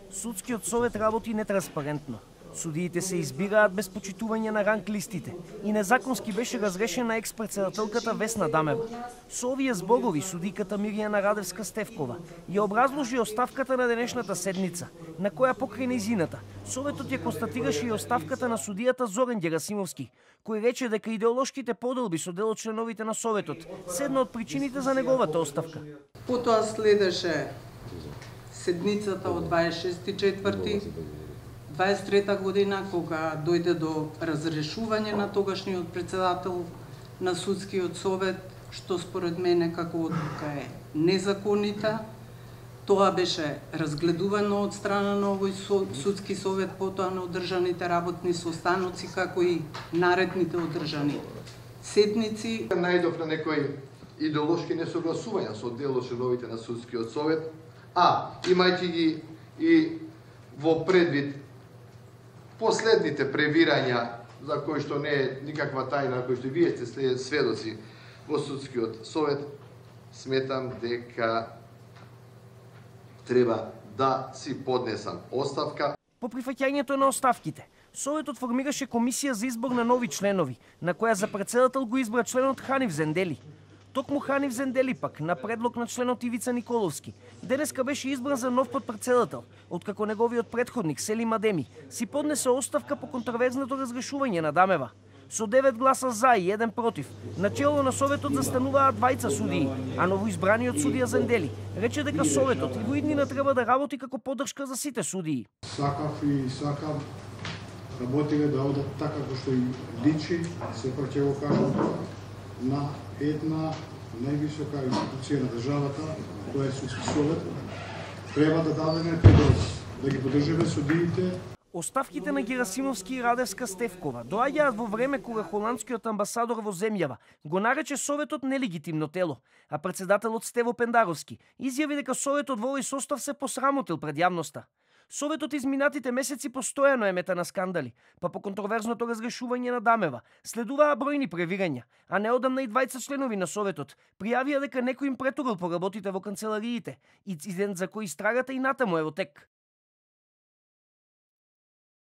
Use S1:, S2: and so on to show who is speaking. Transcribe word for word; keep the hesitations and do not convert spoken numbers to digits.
S1: Судскиот совет работи нетранспарентно. Судиите се избираат без почитување на ранг листите и незаконски беше разрешена екс-председателката Весна Дамева. Со овие зборови судиката Мирјана Радевска-Стевкова ја образложи оставката на денешната седница, на која покрај нејзината Советот ја констатираше и оставката на судијата Зоран Герасимовски, кој рече дека идеолошките поделби со дел од членовите на Советот се една од причините за неговата оставка.
S2: Потоа следеше седницата од дваесет и шести четврти дваесет и трета година, кога дојде до разрешување на тогашниот председател на Судскиот совет, што според мене како одлука е незаконита. Тоа беше разгледувано од страна на овој Судски совет, потоа на одржаните работни состаноци, како и наредните одржани седници.
S3: Најдов на некои идеолошки несогласувања со дел од членовите на Судскиот совет, а имајќи ги и во предвид последните превирања, за кои што не е никаква тајна, кои што вие сте сведоци во Судскиот совет, сметам дека треба да си поднесам оставка.
S1: По прифаќањето на оставките, Советот формираше комисија за избор на нови членови, на која за председател го избра членот Ханиф Зендели. Токму Ханиф Зендели пак, на предлог на членот Ивица Николовски, денеска беше избран за нов подпредседател, откако неговиот предходник Селим Адеми си поднесе оставка по контроверзното разрешување на Дамева. Со девет гласа за и еден против, начело на Советот застануваат двајца судии, а новоизбраниот судија Зендели рече дека Советот и во иднина треба да работи како поддршка за сите судии.
S4: Сакав и сакам работиве да одат така како што и личи, сепак ќе го кажам, на една највисока институција на државата, тоа е Судски совет. Треба да дадеме придос, да ги поддржиме судиите.
S1: Оставките на Герасимовски и Радевска-Стевкова доаѓаат во време кога холандскиот амбасадор во земјава го нарече Советот нелегитимно тело, а председателот Стево Пендаровски изјави дека Советот во овој состав се посрамотил пред јавноста. Советот изминатите месеци постојано е мета на скандали, па по контроверзното разрешување на Дамева следуваа бројни превирања, а неодамна и двајца членови на Советот пријавија дека некој им претурил поработите во канцелариите, инцидент за кој истрагата и натаму е во тек.